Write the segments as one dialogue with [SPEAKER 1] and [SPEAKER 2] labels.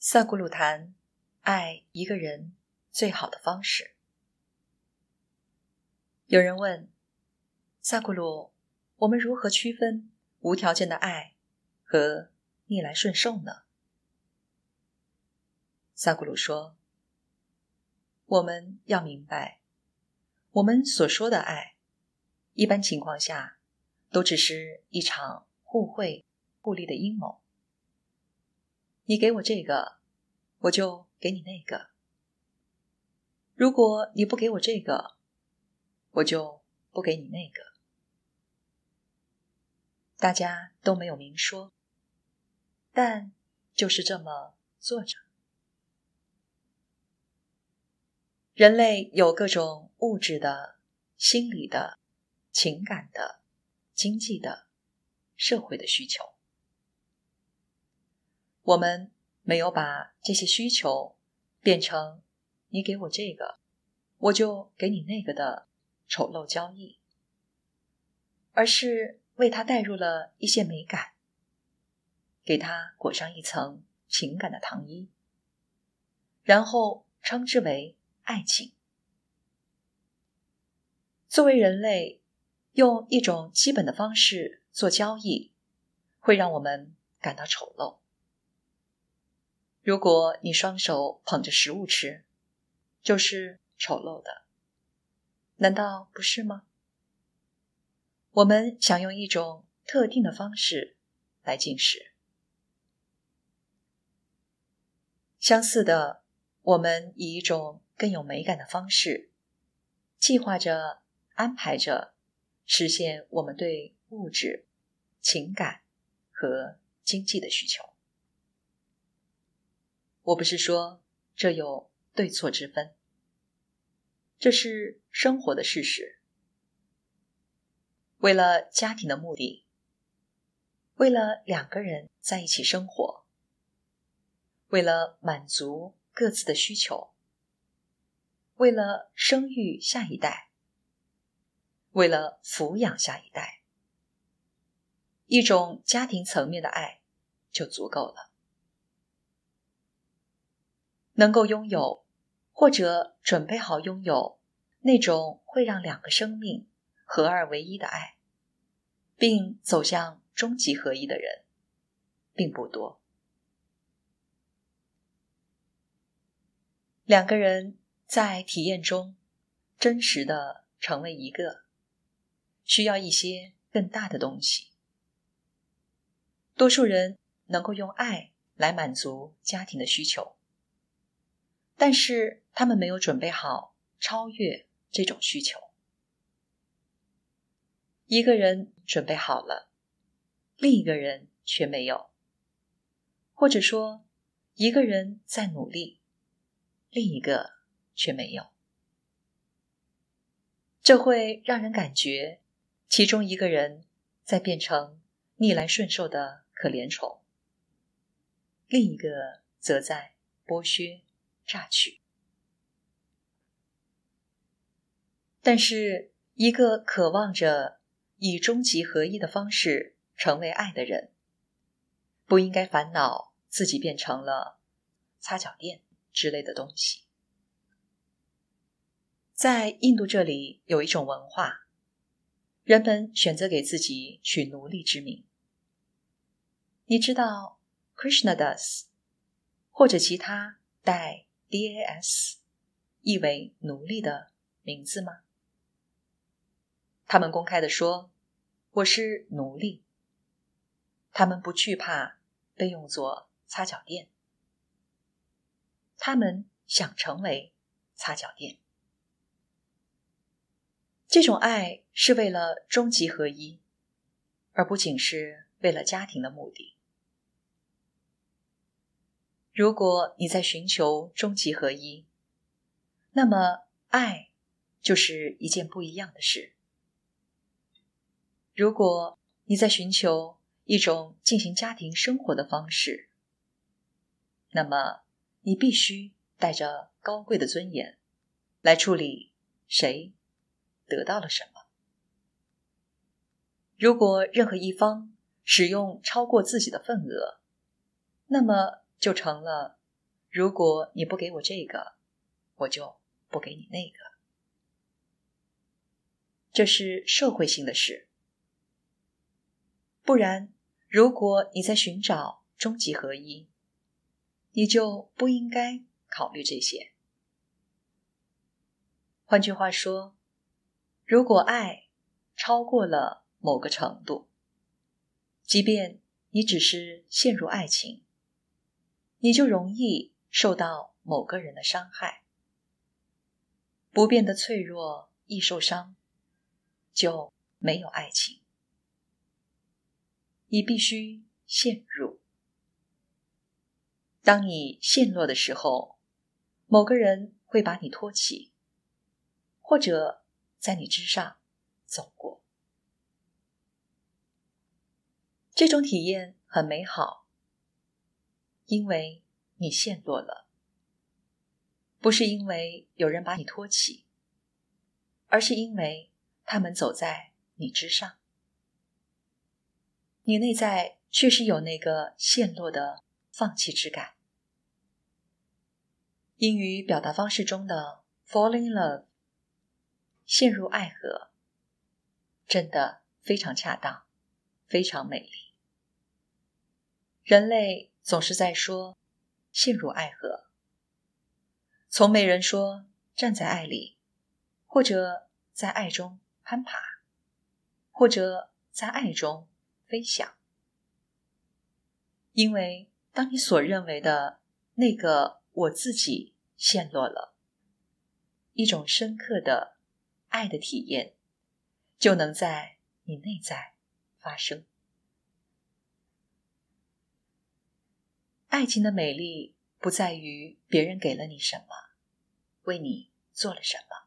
[SPEAKER 1] 萨古鲁谈爱一个人最好的方式。有人问，萨古鲁，我们如何区分无条件的爱和逆来顺受呢？萨古鲁说，我们要明白，我们所说的爱，一般情况下都只是一场互惠互利的阴谋。你给我这个，我就给你那个。如果你不给我这个，我就不给你那个。大家都没有明说，但就是这么做着。人类有各种物质的、心理的、情感的、经济的、社会的需求。我们没有把这些需求变成你给我这个，我就给你那个的丑陋交易，而是为它带入了一些美感，给它裹上一层情感的糖衣，然后称之为爱情。作为人类，用一种基本的方式做交易，会让我们感到丑陋。如果你双手捧着食物吃，就是丑陋的，难道不是吗？我们想用一种特定的方式来进食。相似的，我们以一种更有美感的方式，计划着、安排着，实现我们对物质、情感和经济的需求。我不是说这有对错之分，这是生活的事实。为了家庭的目的，为了两个人在一起生活，为了满足各自的需求，为了生育下一代，为了抚养下一代，一种家庭层面的爱就足够了。能够拥有或者准备好拥有那种会让两个生命合二为一的爱，并走向终极合一的人并不多。两个人在体验中真实的成为一个，需要一些更大的东西。多数人能够用爱来满足家庭的需求，但是他们没有准备好超越这种需求。一个人准备好了，另一个人却没有，或者说一个人在努力，另一个却没有。这会让人感觉其中一个人在变成逆来顺受的可怜虫，另一个则在剥削榨取。但是一个渴望着以终极合一的方式成为爱的人，不应该烦恼自己变成了擦脚垫之类的东西。在印度这里有一种文化，人们选择给自己取奴隶之名。你知道 Krishnadas 或者其他带 DAS 意为奴隶的名字吗？他们公开地说，我是奴隶。他们不惧怕被用作擦脚垫，他们想成为擦脚垫。这种爱是为了终极合一，而不仅是为了家庭的目的。如果你在寻求终极合一，那么爱就是一件不一样的事。如果你在寻求一种进行家庭生活的方式，那么你必须带着高贵的尊严来处理谁得到了什么。如果任何一方使用超过自己的份额，那么就成了如果你不给我这个，我就不给你那个。这是社会性的事。不然，如果你在寻找终极合一，你就不应该考虑这些。换句话说，如果爱超过了某个程度，即便你只是陷入爱情，你就容易受到某个人的伤害。不变的脆弱易受伤，就没有爱情。你必须陷入。当你陷落的时候，某个人会把你托起，或者在你之上走过。这种体验很美好，因为你陷落了，不是因为有人把你托起，而是因为他们走在你之上。你内在确实有那个陷落的放弃之感。英语表达方式中的 fall in love 陷入爱河，真的非常恰当，非常美丽。人类总是在说陷入爱河，从没人说站在爱里，或者在爱中攀爬，或者在爱中飞翔。因为当你所认为的那个我自己陷落了，一种深刻的爱的体验就能在你内在发生。爱情的美丽不在于别人给了你什么，为你做了什么。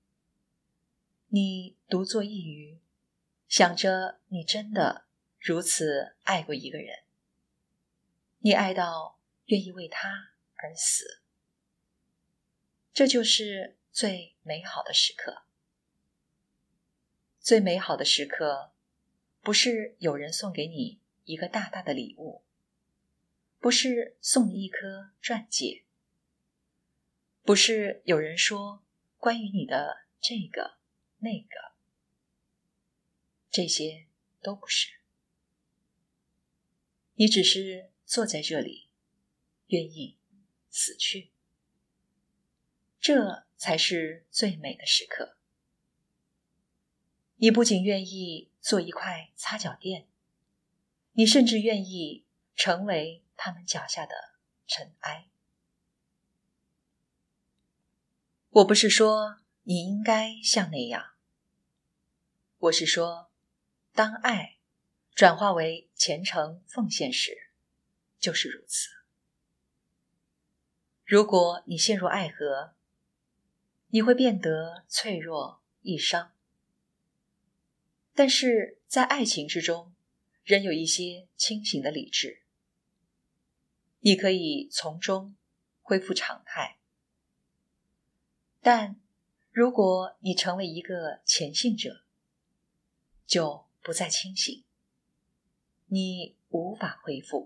[SPEAKER 1] 你独坐一隅，想着你真的如此爱过一个人，你爱到愿意为他而死。这就是最美好的时刻。最美好的时刻，不是有人送给你一个大大的礼物，不是送你一颗钻戒，不是有人说关于你的这个那个，这些都不是。你只是坐在这里，愿意死去。这才是最美的时刻。你不仅愿意做一块擦脚垫，你甚至愿意成为他们脚下的尘埃。我不是说你应该像那样，我是说，当爱转化为虔诚奉献时，就是如此。如果你陷入爱河，你会变得脆弱易伤。但是在爱情之中，仍有一些清醒的理智，你可以从中恢复常态。但如果你成为一个虔信者，就不再清醒，你无法恢复。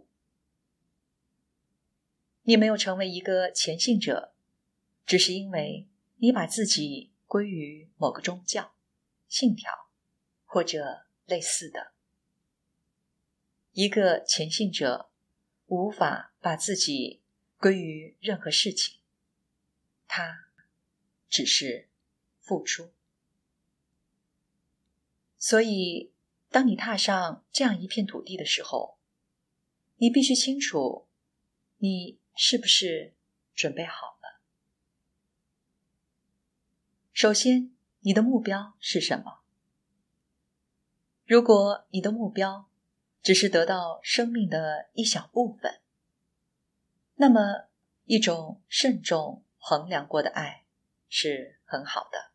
[SPEAKER 1] 你没有成为一个虔信者，只是因为你把自己归于某个宗教、信条或者类似的。一个虔信者无法把自己归于任何事情，他只是付出。所以当你踏上这样一片土地的时候，你必须清楚你是不是准备好了。首先，你的目标是什么？如果你的目标只是得到生命的一小部分，那么一种慎重衡量过的爱是很好的。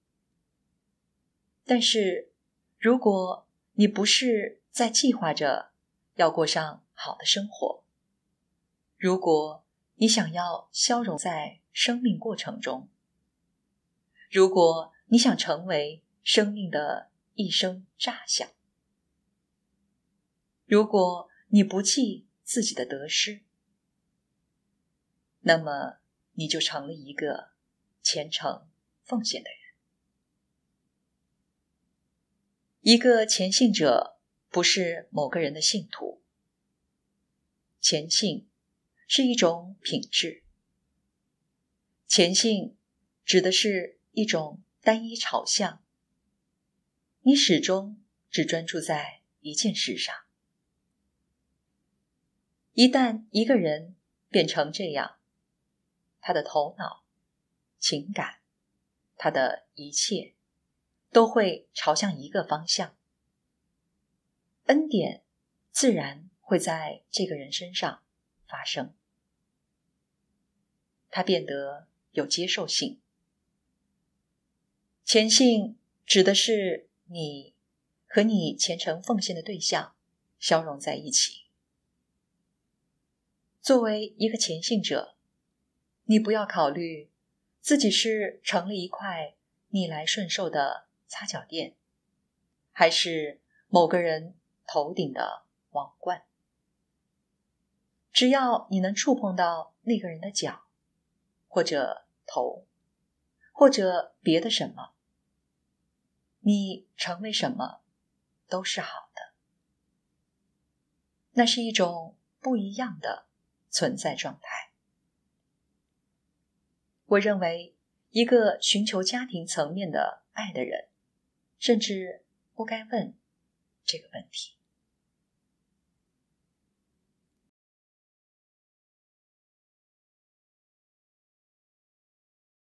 [SPEAKER 1] 但是如果你不是在计划着要过上好的生活，如果你想要消融在生命过程中，如果你想成为生命的一声炸响，如果你不计自己的得失， 那么你就成了一个虔诚奉献的人。一个虔信者不是某个人的信徒，虔信是一种品质。虔信指的是一种单一朝向，你始终只专注在一件事上。一旦一个人变成这样，他的头脑、情感，他的一切都会朝向一个方向，恩典自然会在这个人身上发生。他变得有接受性。虔信指的是你和你虔诚奉献的对象消融在一起。作为一个虔信者，你不要考虑自己是成了一块逆来顺受的擦脚垫，还是某个人头顶的王冠。只要你能触碰到那个人的脚，或者头，或者别的什么，你成为什么都是好的。那是一种不一样的存在状态。我认为一个寻求家庭层面的爱的人，甚至不该问这个问题。